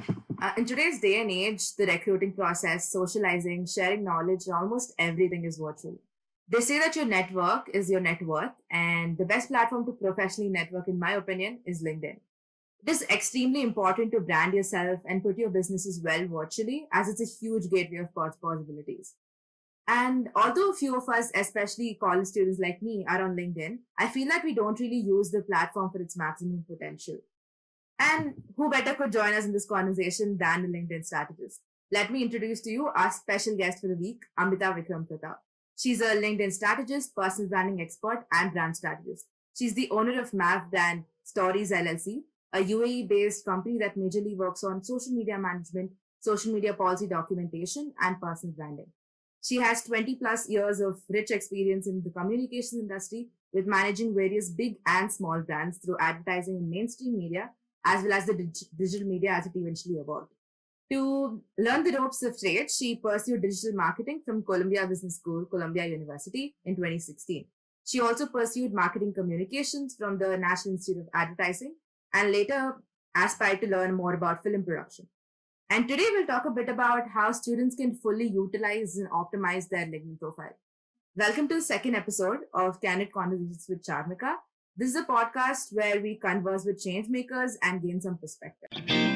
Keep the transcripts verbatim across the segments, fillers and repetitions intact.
Uh, in today's day and age, the recruiting process, socializing, sharing knowledge, almost everything is virtual. They say that your network is your net worth, and the best platform to professionally network, in my opinion, is LinkedIn. It is extremely important to brand yourself and put your businesses well virtually, as it's a huge gateway of pos- possibilities. And although a few of us, especially college students like me, are on LinkedIn, I feel that we don't really use the platform for its maximum potential. And who better could join us in this conversation than the LinkedIn strategist? Let me introduce to you our special guest for the week, Amrita Vikram Pratap. She's a LinkedIn strategist, personal branding expert, and brand strategist. She's the owner of Mav Brand Stories L L C, a U A E based company that majorly works on social media management, social media policy documentation, and personal branding. She has twenty plus years of rich experience in the communications industry with managing various big and small brands through advertising in mainstream media as well as the dig- digital media as it eventually evolved. To learn the ropes of trade, she pursued digital marketing from Columbia Business School, Columbia University in twenty sixteen. She also pursued marketing communications from the National Institute of Advertising and later aspired to learn more about film production. And today we'll talk a bit about how students can fully utilize and optimize their LinkedIn profile. Welcome to the second episode of Candid Conversations with Charmika. This is a podcast where we converse with change makers and gain some perspective.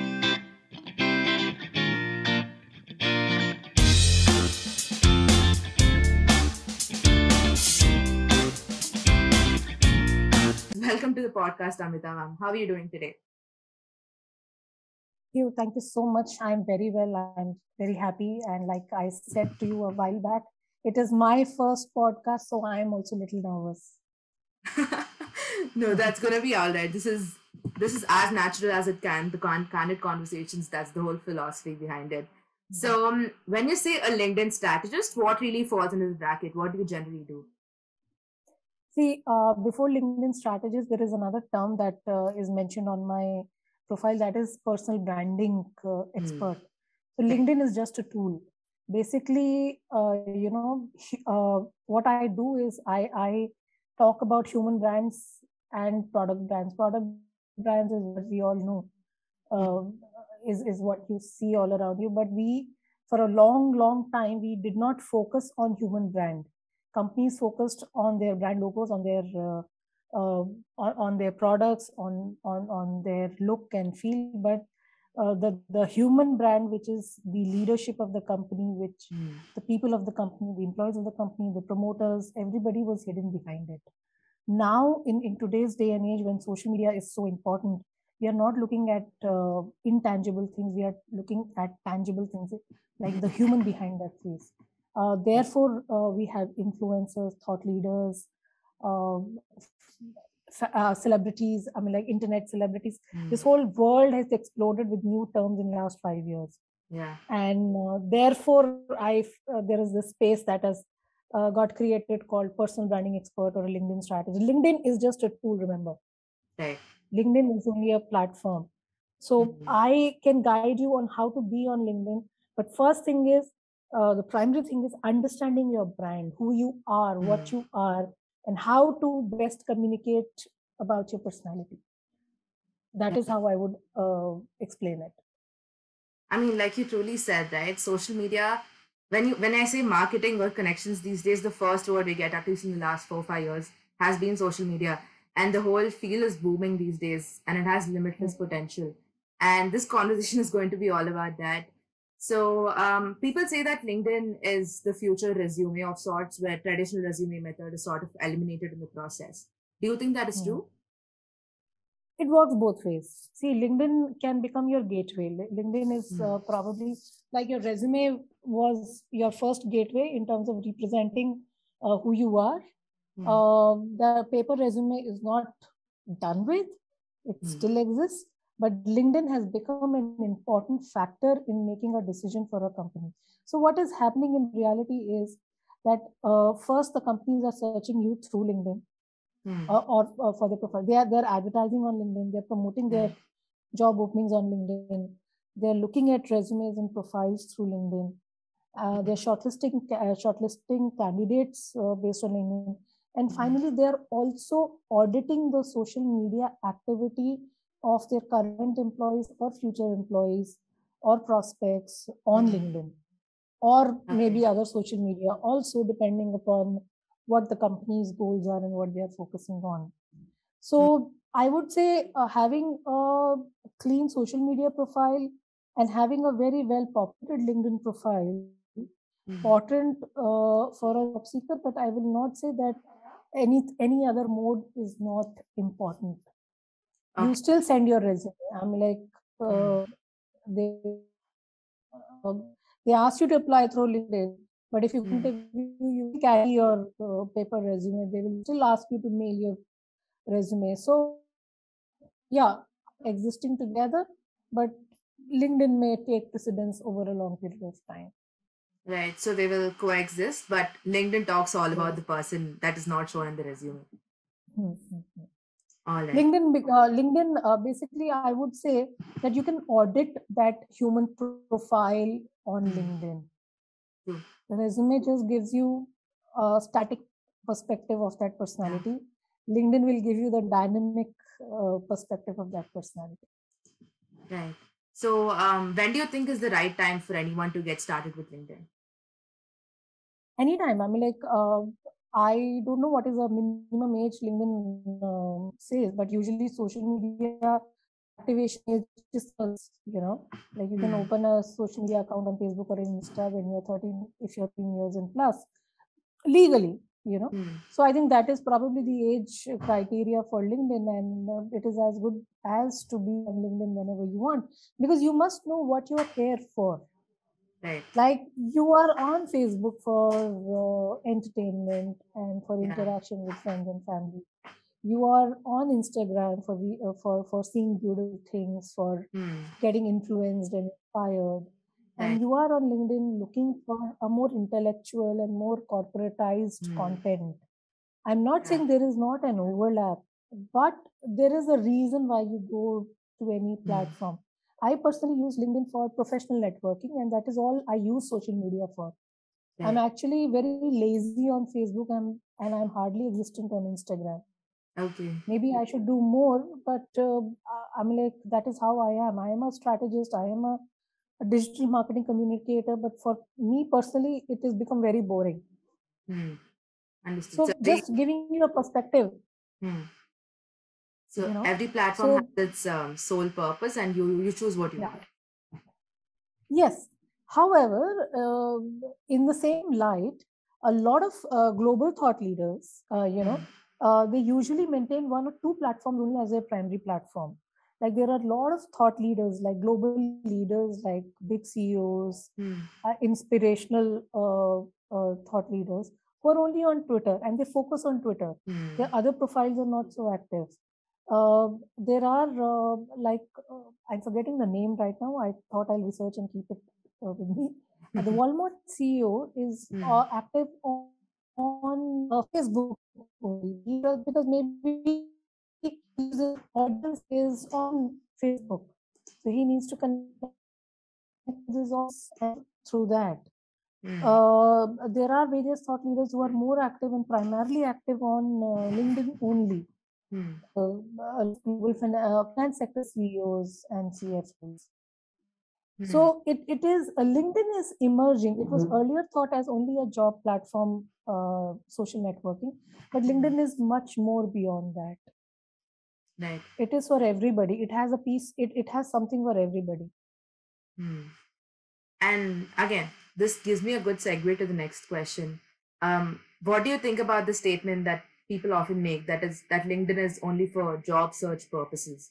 Welcome to the podcast, Amrita ma'am. How are you doing today? Thank you. Thank you so much. I'm very well. I'm very happy. And like I said to you a while back, it is my first podcast, so I am also a little nervous. No, that's gonna be all right. This is this is as natural as it can. The con- candid conversations. That's the whole philosophy behind it. So, um, when you say a LinkedIn strategist, what really falls into the bracket? What do you generally do? See, uh, before LinkedIn strategist, there is another term that uh, is mentioned on my profile, that is personal branding uh, expert. So LinkedIn is just a tool. Basically, uh, you know, uh, what I do is I, I talk about human brands and product brands. Product brands is what we all know, uh, is, is what you see all around you. But we, for a long, long time, we did not focus on human brand. Companies focused on their brand logos, on their uh, uh, on, on their products, on, on on their look and feel, but uh, the the human brand, which is the leadership of the company, which mm. the people of the company, the employees of the company, the promoters, everybody was hidden behind it. Now, in, in today's day and age, when social media is so important, we are not looking at uh, intangible things. We are looking at tangible things, like the human behind that face. Uh, therefore, uh, we have influencers, thought leaders, uh, uh, celebrities, I mean, like internet celebrities. Mm. This whole world has exploded with new terms in the last five years. Yeah. And uh, therefore, I uh, there is this space that has uh, got created called personal branding expert or a LinkedIn strategy. LinkedIn is just a tool, remember. Right. LinkedIn is only a platform. So mm-hmm. I can guide you on how to be on LinkedIn. But first thing is, uh, the primary thing is understanding your brand, who you are, mm-hmm. what you are, and how to best communicate about your personality. That is how I would uh, explain it. I mean, like you truly said, right? Social media, when you when I say marketing or connections these days, the first word we get, at least in the last four, five years, has been social media. And the whole field is booming these days and it has limitless mm-hmm. potential. And this conversation is going to be all about that. So um, people say that LinkedIn is the future resume of sorts, where traditional resume method is sort of eliminated in the process. Do you think that is mm-hmm. true? It works both ways. See, LinkedIn can become your gateway. LinkedIn is uh, probably like your resume was your first gateway in terms of representing uh, who you are. Mm. Uh, the paper resume is not done with. It mm. still exists. But LinkedIn has become an important factor in making a decision for a company. So what is happening in reality is that uh, first the companies are searching you through LinkedIn. Hmm. Uh, or, or for their profile. They are they're advertising on LinkedIn. They're promoting their job openings on LinkedIn. They're looking at resumes and profiles through LinkedIn. Uh, they're shortlisting uh, shortlisting candidates uh, based on LinkedIn. And finally, they're also auditing the social media activity of their current employees or future employees or prospects on Mm-hmm. LinkedIn, or Okay. maybe other social media also, depending upon what the company's goals are and what they are focusing on. So I would say uh, having a clean social media profile and having a very well populated LinkedIn profile Mm-hmm. important uh, for a job seeker, but I will not say that any any other mode is not important. Okay. You still send your resume. I'm like Mm-hmm. uh, they uh, they ask you to apply through LinkedIn, but if you Mm-hmm. interview, you carry your uh, paper resume. They will still ask you to mail your resume. So yeah, existing together, but LinkedIn may take precedence over a long period of time. Right. So they will coexist, but LinkedIn talks all about Yes. the person that is not shown in the resume. Mm-hmm. All right. LinkedIn, uh, LinkedIn, uh, basically, I would say that you can audit that human profile on Mm-hmm. LinkedIn. True. The resume just gives you a static perspective of that personality. Yeah. LinkedIn will give you the dynamic uh, perspective of that personality. Right. So, um, when do you think is the right time for anyone to get started with LinkedIn? Anytime. I mean, like, uh, I don't know what is a minimum age LinkedIn uh, says, but usually social media activation age is, you know, like you can Hmm. open a social media account on Facebook or Insta when you're thirteen, if you're thirteen years and plus, legally, you know. Hmm. So I think that is probably the age criteria for LinkedIn, and uh, it is as good as to be on LinkedIn whenever you want, because you must know what you are here for. Right. Like you are on Facebook for uh, entertainment and for Yeah. interaction with friends and family. You are on Instagram for the, uh, for for seeing beautiful things, for Hmm. getting influenced and inspired. Right. And you are on LinkedIn looking for a more intellectual and more corporatized Hmm. content. I'm not Yeah. saying there is not an overlap, but there is a reason why you go to any Hmm. platform. I personally use LinkedIn for professional networking, and that is all I use social media for. Right. I'm actually very lazy on Facebook, and, and I'm hardly existent on Instagram. Okay. Maybe I should do more, but uh, I'm like, that is how I am. I am a strategist, I am a, a digital marketing communicator, but for me personally, it has become very boring. Hmm. Understood. So, So, just giving you a perspective. Hmm. So You know, every platform so has its um, sole purpose, and you you choose what you yeah. want. Yes. However, uh, in the same light, a lot of uh, global thought leaders, uh, you know, uh, they usually maintain one or two platforms only as their primary platform. Like there are a lot of thought leaders, like global leaders, like big C E Os, Hmm. uh, inspirational uh, uh, thought leaders who are only on Twitter and they focus on Twitter. Hmm. Their other profiles are not so active. Uh, there are uh, like uh, I'm forgetting the name right now. I thought I'll research and keep it uh, with me. Uh, the Walmart C E O is Hmm. uh, active on, on uh, Facebook only, because, because maybe his audience is on Facebook, so he needs to connect with his audience through that. Hmm. Uh, there are various thought leaders who are more active and primarily active on uh, LinkedIn only. Hmm. Uh, global fin- uh, finance sector C E Os and C F Os. Hmm. So it, it is uh, LinkedIn is emerging. It was earlier thought as only a job platform, uh, social networking, but LinkedIn is much more beyond that. Right. It is for everybody. It has a piece. It, it has something for everybody. Hmm. And again, this gives me a good segue to the next question. Um, what do you think about the statement that people often make, that is that LinkedIn is only for job search purposes?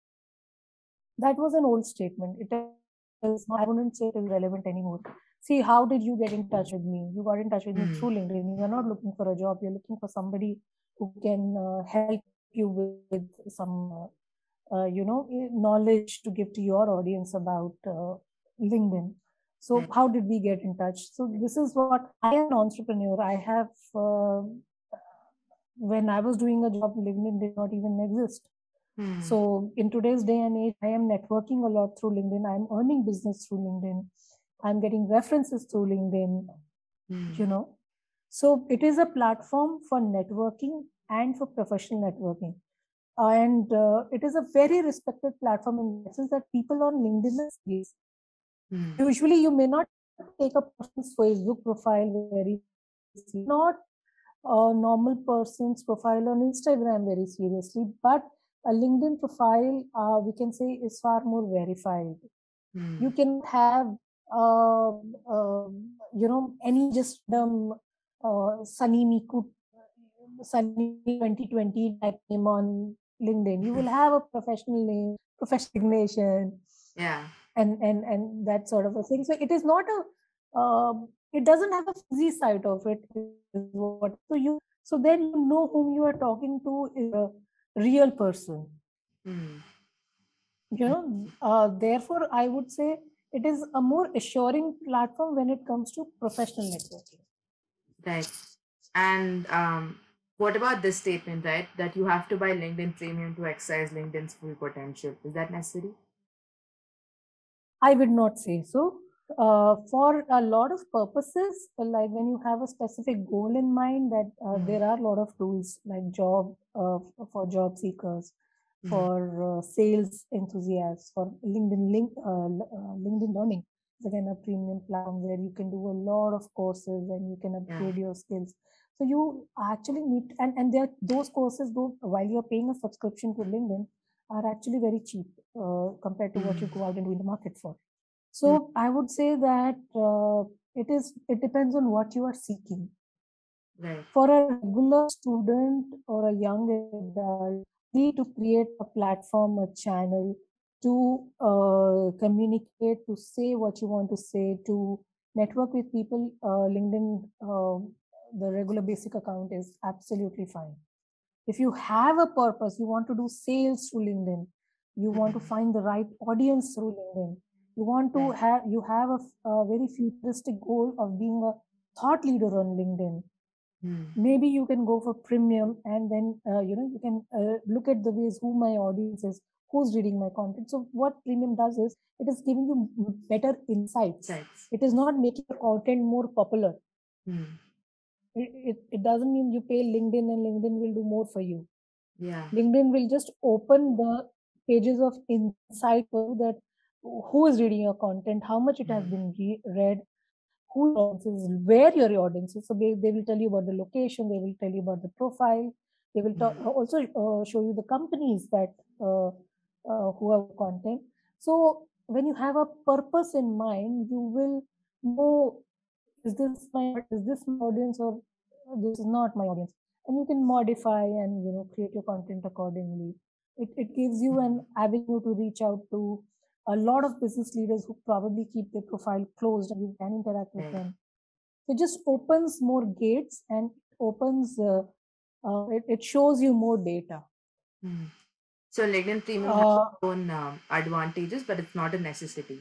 That was an old statement. It is. I wouldn't say it is relevant anymore. See, how did you get in touch with me? You got in touch with me Hmm. through LinkedIn. You are not looking for a job. You're looking for somebody who can uh, help you with some, uh, uh, you know, knowledge to give to your audience about uh, LinkedIn. So, Right. how did we get in touch? So, this is what I am an entrepreneur. I have, uh, when I was doing a job, LinkedIn did not even exist. Hmm. So in today's day and age, I am networking a lot through LinkedIn. I'm earning business through LinkedIn. I'm getting references through LinkedIn, Hmm. you know. So it is a platform for networking and for professional networking. And uh, it is a very respected platform in the sense that people on LinkedIn are serious. Hmm. Usually, you may not take a person's Facebook profile very seriously, not a normal person's profile on Instagram very seriously, but a LinkedIn profile, uh, we can say, is far more verified. Hmm. You can have, uh, uh, you know, any just um, uh, Sunny Miku, Sunny twenty twenty type name on LinkedIn. You will have a professional name, professional designation, Yeah. and and and that sort of a thing. So it is not a, um, it doesn't have a fuzzy side of it. Is what so you so then you know whom you are talking to is a real person. Hmm. You know, uh, therefore I would say it is a more assuring platform when it comes to professional networking. Right. And um, what about this statement, right? That you have to buy LinkedIn Premium to exercise LinkedIn's full potential. Is that necessary? I would not say so. Uh, for a lot of purposes, like when you have a specific goal in mind, that uh, Mm. there are a lot of tools like job uh, for job seekers, Mm. for uh, sales enthusiasts, for LinkedIn link, uh, uh, LinkedIn Learning is again a premium platform where you can do a lot of courses and you can upgrade Yeah. your skills. So you actually need, and and there those courses, though, while you're paying a subscription to LinkedIn, are actually very cheap uh, compared to what you Mm. go out and do in the market for. Mm. So I would say that uh, it is it depends on what you are seeking. Right. For a regular student or a young adult, need to create a platform, a channel to uh, communicate, to say what you want to say, to network with people. Uh, LinkedIn, uh, the regular basic account is absolutely fine. If you have a purpose, you want to do sales through LinkedIn, you want to find the right audience through LinkedIn, you want to Right. have you have a, a very futuristic goal of being a thought leader on LinkedIn. Mm. Maybe you can go for premium, and then uh, you know you can uh, look at the ways who my audience is, who's reading my content. So what premium does is it is giving you better insights. Sites. It is not making your content more popular. Mm. It, it, it doesn't mean you pay LinkedIn and LinkedIn will do more for you. Yeah. LinkedIn will just open the pages of insight for you, that who is reading your content, how much it has Mm. been re- read, who your audience is, where your audience is. So they, they will tell you about the location, they will tell you about the profile, they will talk, Mm. also uh, show you the companies that uh, uh, who have content. So when you have a purpose in mind, you will know, is this my is this my audience, or this is not my audience, and you can modify and you know create your content accordingly. It, it gives you an avenue to reach out to a lot of business leaders who probably keep their profile closed, and you can interact with Right. them. So it just opens more gates, and opens uh, uh, it, it shows you more data. Mm. So LinkedIn Premium has uh, its own um, advantages, but it's not a necessity.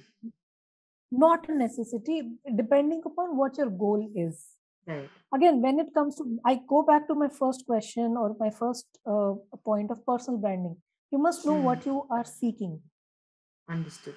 Not a necessity, depending upon what your goal is. Right. Again, when it comes to, I go back to my first question, or my first uh, point of personal branding. You must know Mm. what you are seeking. Understood.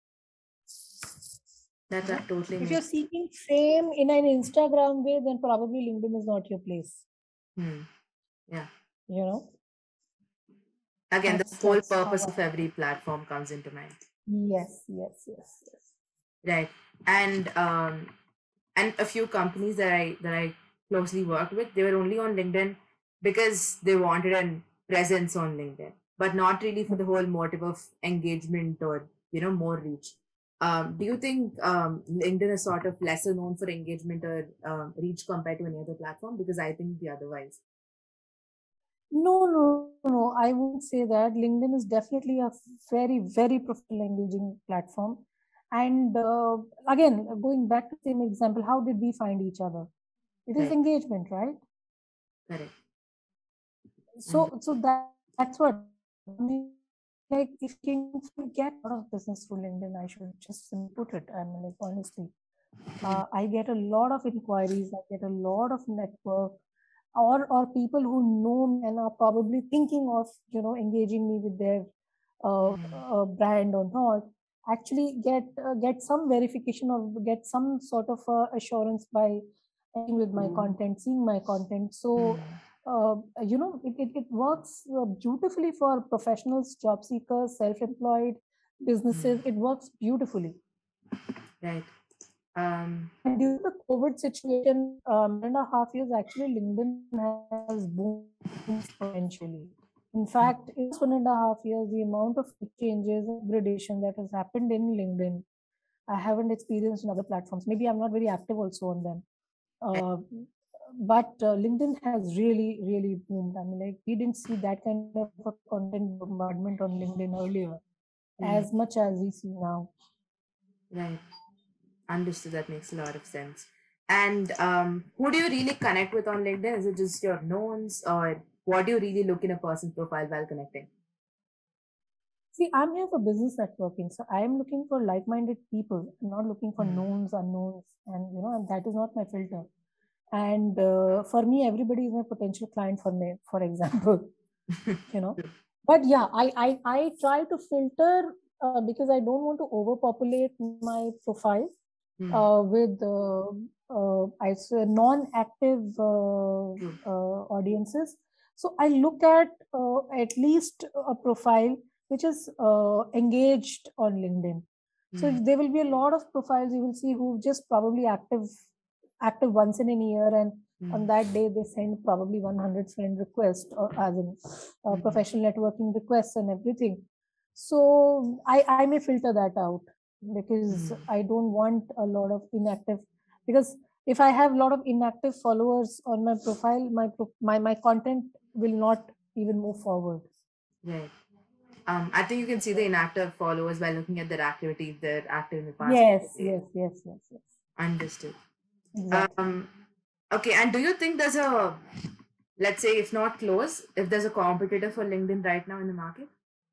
That, that totally If you're makes. seeking fame in an Instagram way, then probably LinkedIn is not your place. Hmm. Yeah. You know, Again, the that's whole that's how purpose I of every platform comes into mind. yes, yes, yes, yes. Right. And um, and a few companies that I that I closely worked with, they were only on LinkedIn because they wanted a presence on LinkedIn, but not really for the whole motive of engagement or you know more reach. Um, do you think um, LinkedIn is sort of lesser known for engagement or um, reach compared to any other platform? Because I think the otherwise. No, no, no. I wouldn't say that. LinkedIn is definitely a very, very professional engaging platform. And uh, again, going back to the same example, how did we find each other? It is Right. engagement, right? Correct. And So, so that, that's what I mean. Like, if you can get a lot of business through LinkedIn, I should just simply put it. I mean, like, honestly, uh, I get a lot of inquiries. I get a lot of network, or or people who know me and are probably thinking of you know engaging me with their uh, uh, brand or not. Actually, get uh, get some verification, or get some sort of uh, assurance by engaging with my content, seeing my content. So uh, you know it, it, it works uh, beautifully for professionals, job seekers, self-employed businesses. It works beautifully. Right. Um, and during the COVID situation, um, one and a half years, actually, LinkedIn has boomed exponentially. In fact, in this one and a half years, the amount of changes and gradation that has happened in LinkedIn, I haven't experienced in other platforms. Maybe I'm not very active also on them. Uh, but uh, LinkedIn has really, really boomed. I mean, like, we didn't see that kind of a content bombardment on LinkedIn earlier, mm, as much as we see now. right. Understood. That makes a lot of sense. And um, who do you really connect with on LinkedIn? Is it just your knowns, or what do you really look in a person's profile while connecting? See, I'm here for business networking, so I am looking for like-minded people. I'm not looking for Mm. knowns, unknowns, and you know, and that is not my filter. And uh, for me, everybody is my potential client. For me, for example, you know. But yeah, I I, I try to filter uh, because I don't want to overpopulate my profile Mm. uh, with uh, uh, I say non-active uh, True. uh, audiences. So I look at uh, at least a profile which is uh, engaged on LinkedIn. So Mm. there will be a lot of profiles you will see who just probably active active once in a year, and Mm. on that day they send probably one hundred friend requests or as in uh, Mm. professional networking requests and everything. So I, I may filter that out because Mm. I don't want a lot of inactive, because if I have a lot of inactive followers on my profile, my my my content will not even move forward. Right. Um, I think you can see the inactive followers by looking at their activity, if they're active in the past Yes, day. yes, yes, yes, yes. Understood. Exactly. Um, okay, and do you think there's a, let's say, if not close, if there's a competitor for LinkedIn right now in the market?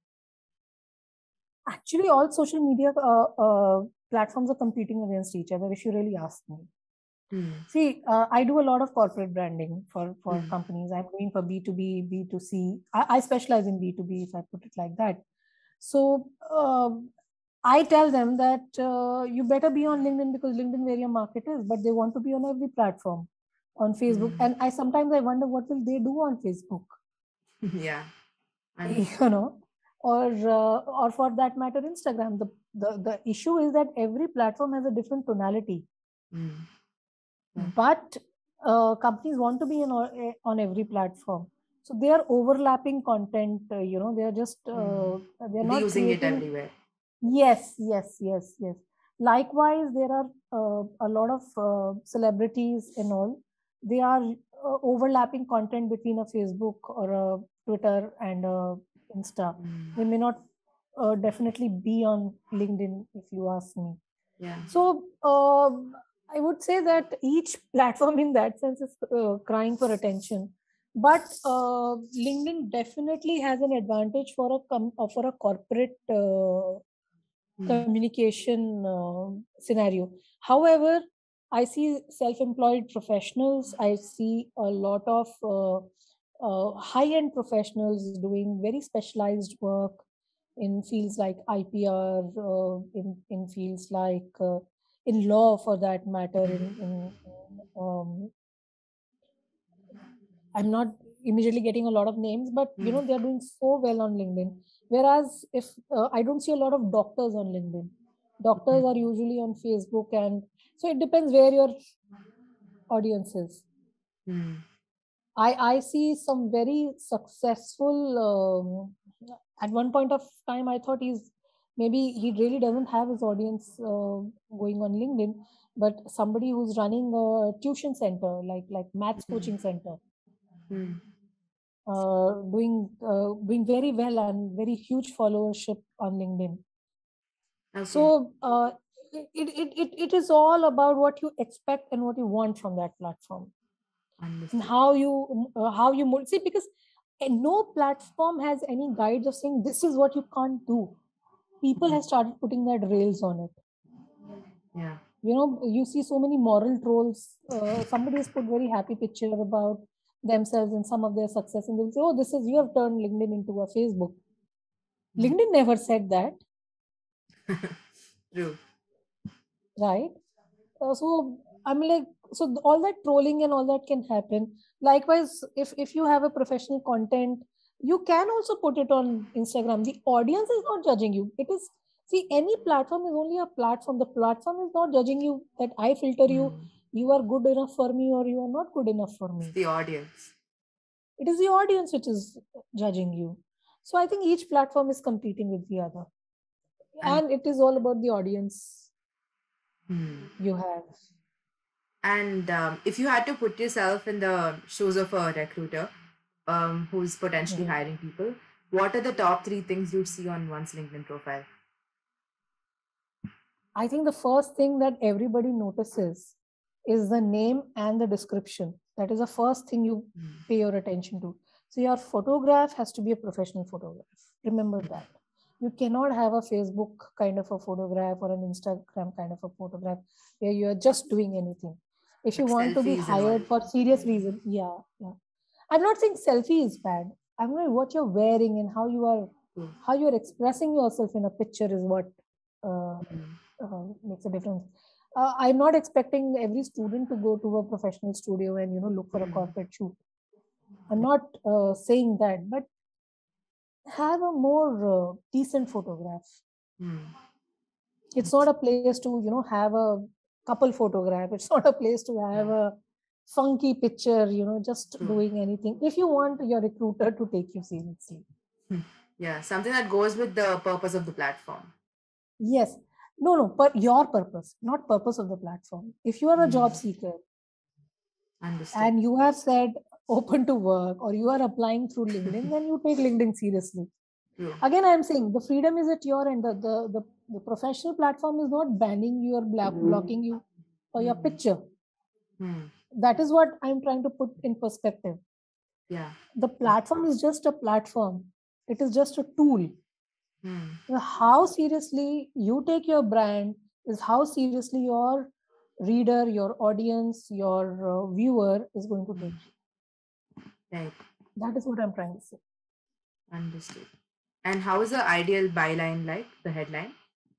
Actually, all social media uh, uh, platforms are competing against each other, if you really ask me. Hmm. See, uh, I do a lot of corporate branding for, for Hmm. companies. I'm doing for B two B, B two C. I, I specialize in B two B, if I put it like that. So uh, I tell them that uh, you better be on LinkedIn because LinkedIn where your market is, but they want to be on every platform, on Facebook. Hmm. And I sometimes I wonder what will they do on Facebook, Yeah. And you know, or uh, or for that matter, Instagram. The, the the issue is that every platform has a different tonality. hmm. Yeah. But uh, companies want to be in, on on every platform, so they are overlapping content. Uh, you know, they are just uh, they are not Reusing it creating. everywhere. Yes, yes, yes, yes. Likewise, there are uh, a lot of uh, celebrities and all. They are uh, overlapping content between a Facebook or a Twitter and a Insta. Hmm. They may not uh, definitely be on LinkedIn, if you ask me. Yeah. So um, I would say that each platform in that sense is uh, crying for attention. But uh, LinkedIn definitely has an advantage for a com- uh, for a corporate uh, Hmm. communication uh, scenario. However, I see self-employed professionals. I see a lot of uh, uh, high-end professionals doing very specialized work in fields like I P R, uh, in in fields like uh, in law, for that matter. In, in, in um, I'm not immediately getting a lot of names, but you Hmm. know, they're doing so well on LinkedIn. Whereas if uh, I don't see a lot of doctors on LinkedIn. Doctors are usually on Facebook, and so it depends where your audience is. Hmm. I I see some very successful. Um, at one point of time, I thought he's maybe he really doesn't have his audience uh, going on LinkedIn, but somebody who's running a tuition center, like like maths coaching center, Hmm. uh, doing uh, doing very well and very huge followership on LinkedIn. Okay. So uh, it, it, it, it is all about what you expect and what you want from that platform, Understood. and how you uh, how you mold. See, because uh, no platform has any guides of saying this is what you can't do. People have started putting that rails on it. Yeah. You know, you see so many moral trolls. Uh, somebody has put very happy picture about themselves and some of their success, and they'll say, "Oh, this is you have turned LinkedIn into a Facebook." LinkedIn never said that, True. right? Uh, so I'm like, so all that trolling and all that can happen. Likewise, if if you have a professional content, you can also put it on Instagram. The audience is not judging you. It is See, any platform is only a platform. The platform is not judging you that I filter you, Mm. you are good enough for me or you are not good enough for me. It's the audience. It is the audience which is judging you. So I think each platform is competing with the other. And, and it is all about the audience hmm. you have. And um, if you had to put yourself in the shoes of a recruiter um, who's potentially Mhm. hiring people, what are the top three things you'd see on one's LinkedIn profile? I think the first thing that everybody notices is the name and the description. That is the first thing you Mm. pay your attention to. So your photograph has to be a professional photograph. Remember that. You cannot have a Facebook kind of a photograph or an Instagram kind of a photograph where you are just doing anything. If you Like want to be selfies and all. hired for serious reason, yeah, yeah. I'm not saying selfie is bad. I'm not what you're wearing and how you are, Cool. how you are expressing yourself in a picture is what uh, Mm. uh, makes a difference. Uh, I'm not expecting every student to go to a professional studio and you know look for a corporate shoot. I'm not uh, saying that, but have a more uh, decent photograph. Mm. It's not a place to you know have a couple photograph. It's not a place to have Yeah. a funky picture. You know, just True. doing anything. If you want your recruiter to take you seriously. Yeah, something that goes with the purpose of the platform. Yes. No, no, but your purpose, not purpose of the platform. If you are a Mm. job seeker, Understood. and you have said open to work or you are applying through LinkedIn, then you take LinkedIn seriously. True. Again, I am saying the freedom is at your end. The, the, the, the professional platform is not banning you or block, blocking you for your picture. Mm. That is what I'm trying to put in perspective. Yeah. The platform is just a platform. It is just a tool. Mm. How seriously you take your brand is how seriously your reader, your audience, your uh, viewer is going to take you. Right. That is what I'm trying to say. Understood. And how is the ideal byline like, the headline?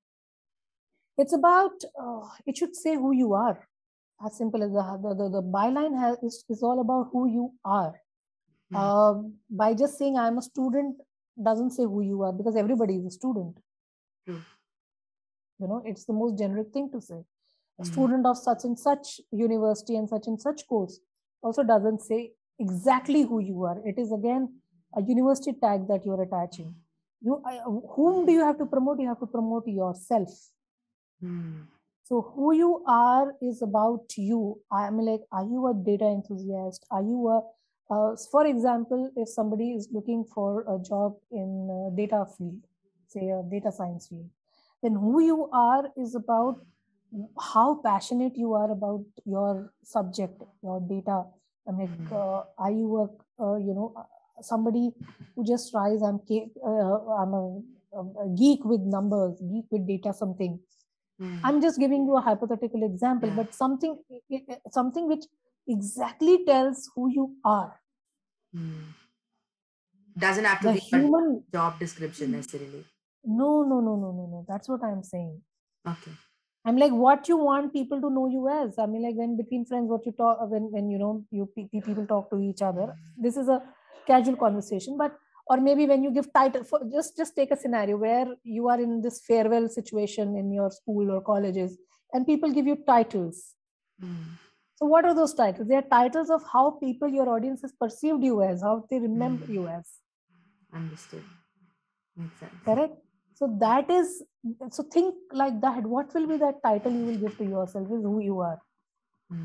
It's about, uh, it should say who you are. As simple as the, the, the, the byline has, is, is all about who you are. Mm. Uh, by just saying I'm a student doesn't say who you are because everybody is a student. True. You know, it's the most generic thing to say. A student of such and such university and such and such course also doesn't say exactly who you are. It is again a university tag that you're attaching. You, uh, whom do you have to promote? You have to promote yourself. Hmm. So who you are is about you. I'm like, are you a data enthusiast? Are you a, uh, for example, if somebody is looking for a job in a data field, say a data science field, then who you are is about how passionate you are about your subject, your data. I mean, uh, are you a, uh, you know, somebody who just tries, I'm, uh, I'm a, a geek with numbers, geek with data, something. Mm. I'm just giving you a hypothetical example, yeah. But something, something which exactly tells who you are. Mm. Doesn't have to the be human a job description necessarily. No, no, no, no, no, no. That's what I'm saying. Okay. I'm like, what you want people to know you as. I mean, like when between friends, what you talk when when you know you people talk to each other. This is a casual conversation, but or maybe when you give title for just just take a scenario where you are in this farewell situation in your school or colleges, and people give you titles. Mm. So what are those titles? They are titles of how people, your audience has perceived you as, how they remember mm. you as. Understood. Makes sense. Correct. So that is, so think like that. What will be that title you will give to yourself is who you are. Hmm.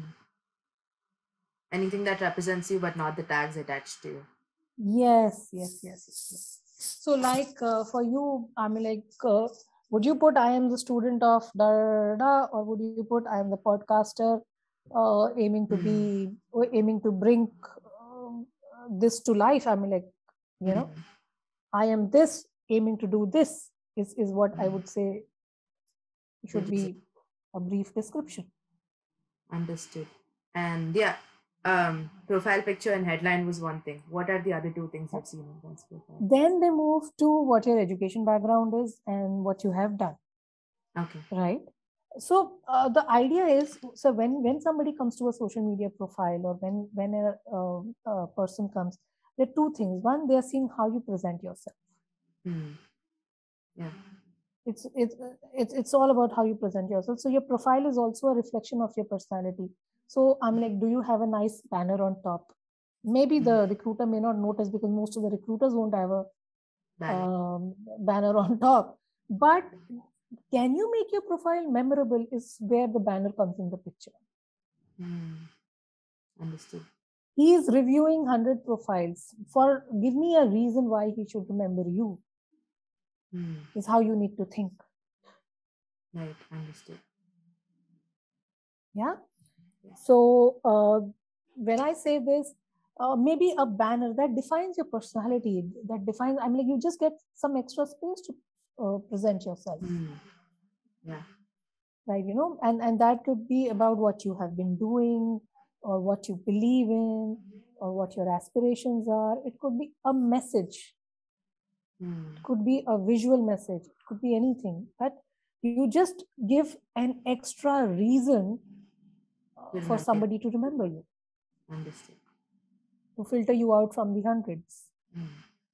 Anything that represents you, but not the tags attached to you. Yes, yes, yes, yes. So like uh, for you, I mean like, uh, would you put I am the student of da, da, or would you put I am the podcaster uh, aiming to be, aiming to bring uh, this to life? I mean like, you know, mm. I am this aiming to do this is, is what mm. I would say should be a brief description. Understood. And yeah, um, profile picture and headline was one thing. What are the other two things you've seen in one's profile? Then they move to what your education background is and what you have done. Okay. Right. So uh, the idea is, so when when somebody comes to a social media profile or when when a, uh, a person comes, there are two things. One, they are seeing how you present yourself. Hmm. Yeah. it's it's it's it's all about how you present yourself. So your profile is also a reflection of your personality. So I'm like, do you have a nice banner on top? Maybe the recruiter may not notice because most of the recruiters won't have a Banner. um, banner on top. But can you make your profile memorable is where the banner comes in the picture. Hmm. Understood. He is reviewing one hundred profiles. For give me a reason why he should remember you. Hmm. Is how you need to think. Right, understood. Yeah. So uh, when I say this, uh, maybe a banner that defines your personality, that defines, I mean, like you just get some extra space to uh, present yourself. Hmm. Yeah. Right, you know, and, and that could be about what you have been doing or what you believe in or what your aspirations are. It could be a message. Hmm. It could be a visual message. It could be anything. But you just give an extra reason uh, for somebody to remember you. Understood. To filter you out from the hundreds. Mm.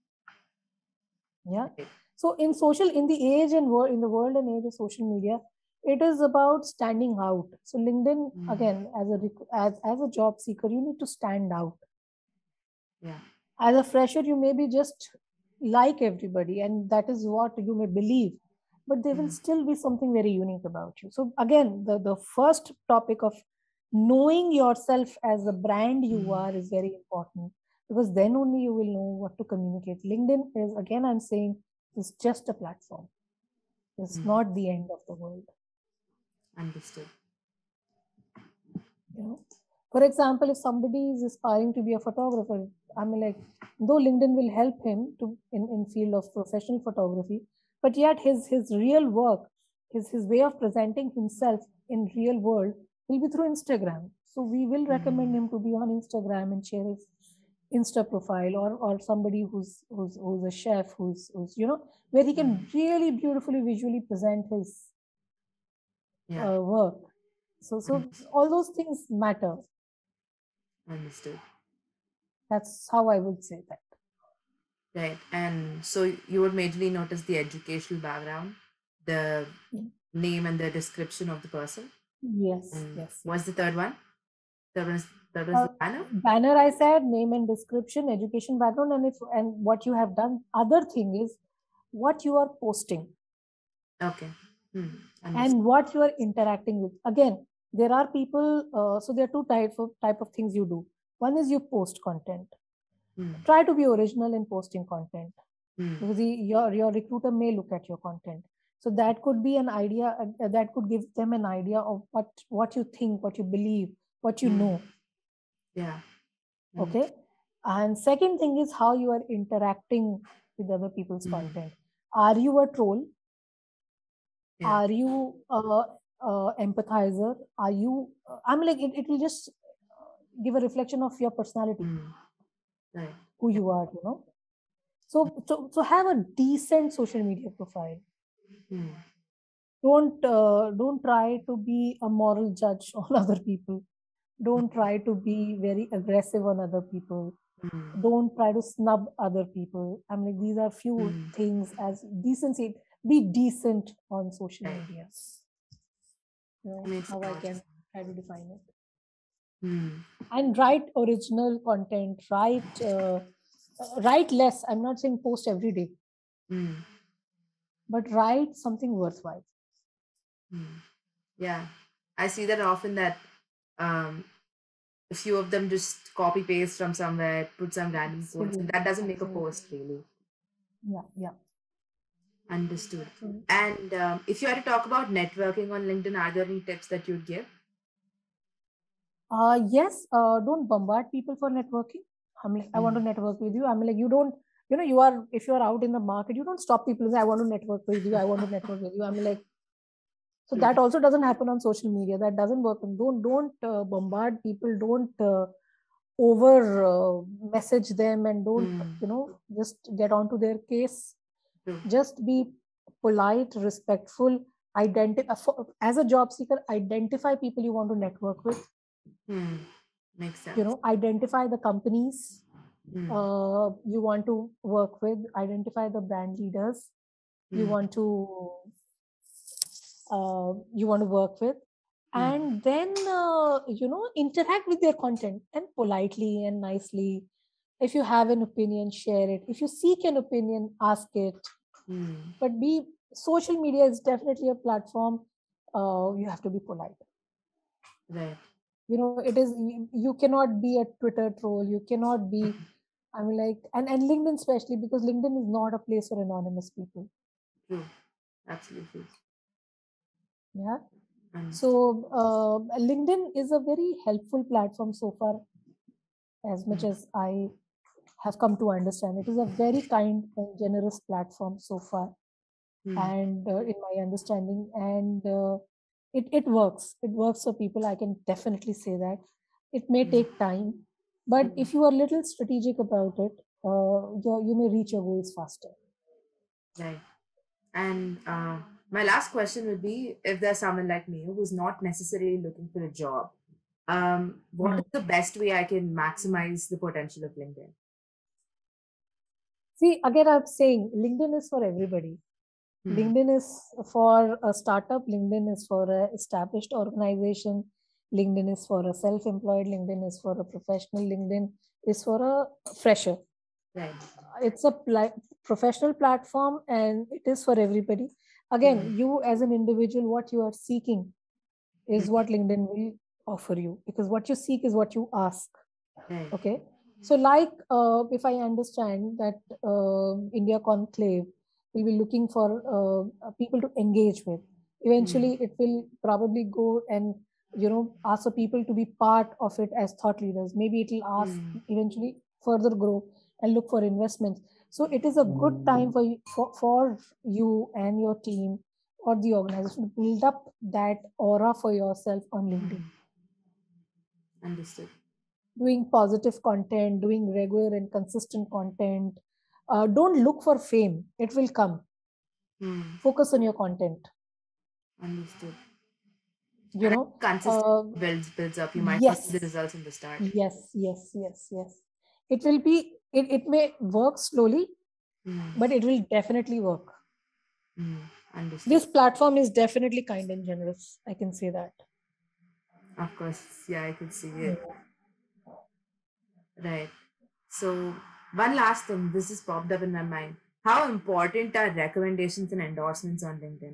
Yeah. So in social, in the age and world, in the world and age of social media, it is about standing out. So LinkedIn, Mm. again, as a as as a job seeker, you need to stand out. Yeah. As a fresher, you may be just like everybody, and that is what you may believe, but there will Mm. still be something very unique about you. So again, the the first topic of knowing yourself as a brand you Mm. are is very important, because then only you will know what to communicate. LinkedIn is, again, I'm saying, is just a platform. It's Mm. not the end of the world. Understood. You know, for example, if somebody is aspiring to be a photographer, I mean, like, though LinkedIn will help him to in, in field of professional photography, but yet his his real work, his his way of presenting himself in real world will be through Instagram. So we will recommend him to be on Instagram and share his Insta profile, or or somebody who's who's who's a chef, who's who's you know, where he can really beautifully visually present his Yeah. uh, work. So so all those things matter. Understood. That's how I would say that. Right. And so you would majorly notice the educational background, the name and the description of the person. Yes, And yes. what's the third one? Third one is, third one is Uh, the banner? banner, I said, name and description, education background, and if and what you have done. Other thing is what you are posting. Okay. Hmm. And what you are interacting with. Again, there are people, uh, so there are two type of type of things you do. One is you post content. Hmm. Try to be original in posting content. Hmm. Because the, your your recruiter may look at your content. So that could be an idea, uh, that could give them an idea of what what you think, what you believe, what you Hmm. know. Yeah. Okay. And second thing is how you are interacting with other people's Hmm. content. Are you a troll? Yeah. Are you a, a empathizer? Are you? Uh, I'm like, it, it will just give a reflection of your personality, Hmm. Right. who you are. You know. So so so have a decent social media profile. Hmm. Don't uh, don't try to be a moral judge on other people. Don't try to be very aggressive on other people. Hmm. Don't try to snub other people. I mean, these are few Hmm. things as decency. Be decent on social Right. media. You know Makes how I sense. can try to define it. Hmm. And write original content. Write uh, write less. I'm not saying post every day, Hmm. but write something worthwhile. Hmm. Yeah. I see that often, that um, a few of them just copy paste from somewhere, put some random quotes, and that doesn't make a post really. Yeah, yeah. Understood. Mm. And um, if you had to talk about networking on LinkedIn, are there any tips that you'd give? Uh, yes, uh, don't bombard people for networking. I'm like, I want to network with you. I'm like, you don't, you know, you are, if you're out in the market, you don't stop people and say, I want to network with you. I want to network with you. I'm like, so that also doesn't happen on social media. That doesn't work. Don't, don't uh, bombard people. Don't uh, over uh, message them, and don't, Mm. you know, just get onto their case. True. Just be polite, respectful, identify, as a job seeker, identify people you want to network with. Hmm. Makes sense. You know, identify the companies Hmm. uh, you want to work with, identify the brand leaders you Hmm. want to uh, you want to work with, Mm. and then uh, you know interact with their content and politely and nicely. If you have an opinion, share it. If you seek an opinion, ask it. Mm. But be social media is definitely a platform. Uh, you have to be polite. Right. You know, it is you, you cannot be a Twitter troll. You cannot be. I mean, like, and and LinkedIn especially, because LinkedIn is not a place for anonymous people. True. Absolutely. Yeah. Understood. So uh, LinkedIn is a very helpful platform so far, as much as I have come to understand. It is a very kind and generous platform so far, Mm. and uh, in my understanding, and uh, it it works. It works for people. I can definitely say that. It may Mm. take time, but Mm. if you are a little strategic about it, uh, you you may reach your goals faster. Right. And uh, my last question would be, if there's someone like me who's not necessarily looking for a job, um, what Mhm. is the best way I can maximize the potential of LinkedIn? See, again, I'm saying LinkedIn is for everybody. Hmm. LinkedIn is for a startup. LinkedIn is for an established organization. LinkedIn is for a self-employed. LinkedIn is for a professional. LinkedIn is for a fresher. Right. It's a pla- professional platform, and it is for everybody. Again, Mhm. you as an individual, what you are seeking is Mhm. what LinkedIn will offer you, because what you seek is what you ask. Right. Okay. So, like, uh, if I understand that uh, India Conclave will be looking for uh, people to engage with, eventually it will probably go and, you know, ask the people to be part of it as thought leaders. Maybe it will ask Mm. eventually further grow and look for investments. So it is a good time for you, for, for you and your team or the organization to build up that aura for yourself on LinkedIn. Understood. Doing positive content, doing regular and consistent content. Uh, don't look for fame, it will come. Mm. Focus on your content. Understood. You And know, consistent uh, builds builds up. You might not see the yes, results in the start. yes, yes, yes, yes. It will be, it, it may work slowly, Mm. but it will definitely work. Mm. Understood. This platform is definitely kind and generous. I can say that. Of course, yeah, I could see it. Right. So, one last thing, this has popped up in my mind. How important are recommendations and endorsements on LinkedIn?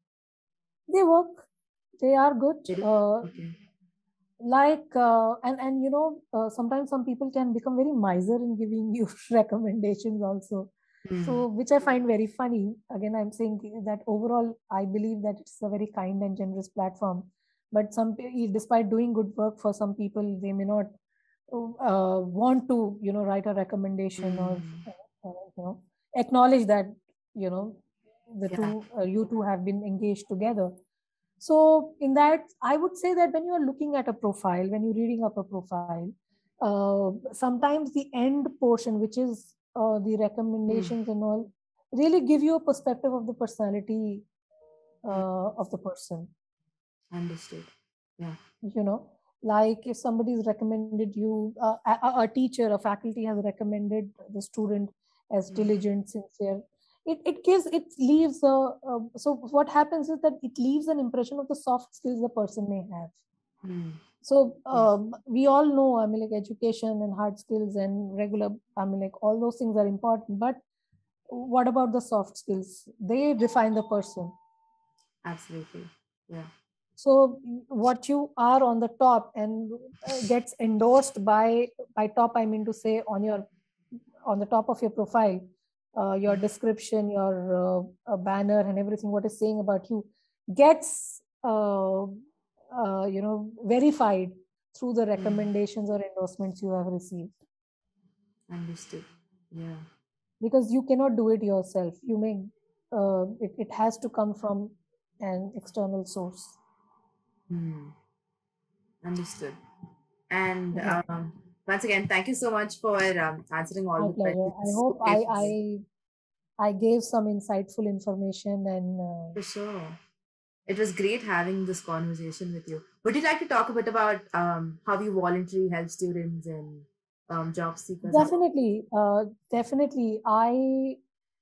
They work. They are good. They do? Uh, Okay. like uh, and and you know uh, sometimes some people can become very miser in giving you recommendations also, Mm. so which I find very funny. Again, I'm saying that overall I believe that it's a very kind and generous platform, but some pe- despite doing good work for some people, they may not uh, want to, you know, write a recommendation or Mm. uh, you know, acknowledge that, you know, the Yeah. two uh, you two have been engaged together. So in that, I would say that when you are looking at a profile, when you're reading up a profile, uh, sometimes the end portion, which is uh, the recommendations and all, really give you a perspective of the personality Mm. uh, of the person. Understood. Yeah. You know, like if somebody's recommended you, uh, a, a teacher, a faculty has recommended the student as diligent, sincere. It, it gives, it leaves a, uh, so what happens is that it leaves an impression of the soft skills the person may have. Mm. So Yeah. um, we all know, I mean, like education and hard skills and regular, I mean, like all those things are important. But what about the soft skills? They define the person. Absolutely. Yeah. So what you are on the top and uh, gets endorsed by by top, I mean to say, on your on the top of your profile, uh, your description, your uh, uh, banner, and everything. What is saying about you gets uh, uh, you know, verified through the recommendations or endorsements you have received. Understood. Yeah. Because you cannot do it yourself. You may uh, it, it has to come from an external source. Hmm. Understood. And Yeah. um, once again, thank you so much for um, answering all My the pleasure. I questions so hope I patiently. I I gave some insightful information and uh, For sure. It was great having this conversation with you. Would you like to talk a bit about um, how you voluntarily help students and um, job seekers? definitely, uh, definitely. I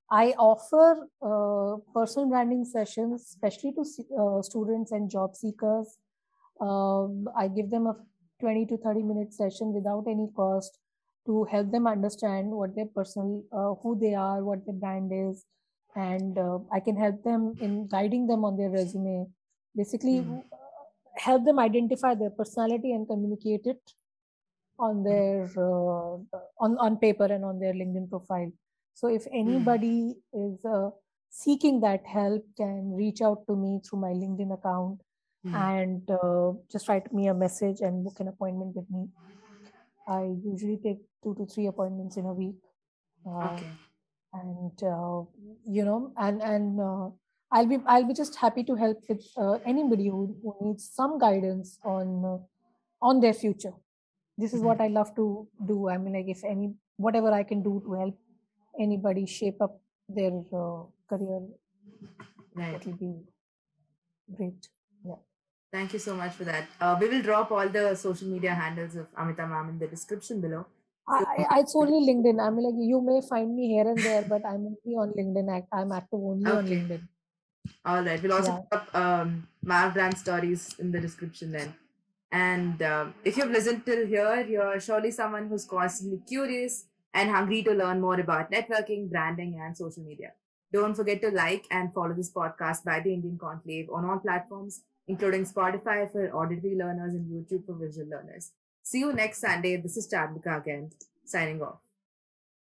I offer uh, personal branding sessions, especially to uh, students and job seekers. Um, I give them a twenty to thirty minute session without any cost to help them understand what their personal, uh, who they are, what their brand is, and uh, I can help them in guiding them on their resume. Basically, Mm. help them identify their personality and communicate it on their uh, on on paper and on their LinkedIn profile. So if anybody mm. is uh, seeking that help, can reach out to me through my LinkedIn account mm. and uh, just write me a message and book an appointment with me. I usually take two to three appointments in a week. Uh, okay. And uh, you know, and and uh, I'll be I'll be just happy to help with uh, anybody who, who needs some guidance on uh, on their future. This is mm-hmm. what I love to do. I mean, like if any whatever I can do to help anybody shape up their uh, career, right. It will be great. Yeah. Thank you so much for that. Uh, we will drop all the social media handles of Amita ma'am in the description below. So, I, I, it's only LinkedIn. I mean, like you may find me here and there, but I'm only on LinkedIn. I'm active only okay. on LinkedIn. All right. We'll also yeah. put up um, Mav brand stories in the description then. And uh, if you've listened till here, you're surely someone who's constantly curious and hungry to learn more about networking, branding, and social media. Don't forget to like and follow this podcast by the Indian Conclave on all platforms, including Spotify for auditory learners and YouTube for visual learners. See you next Sunday. This is Chadvika again, signing off.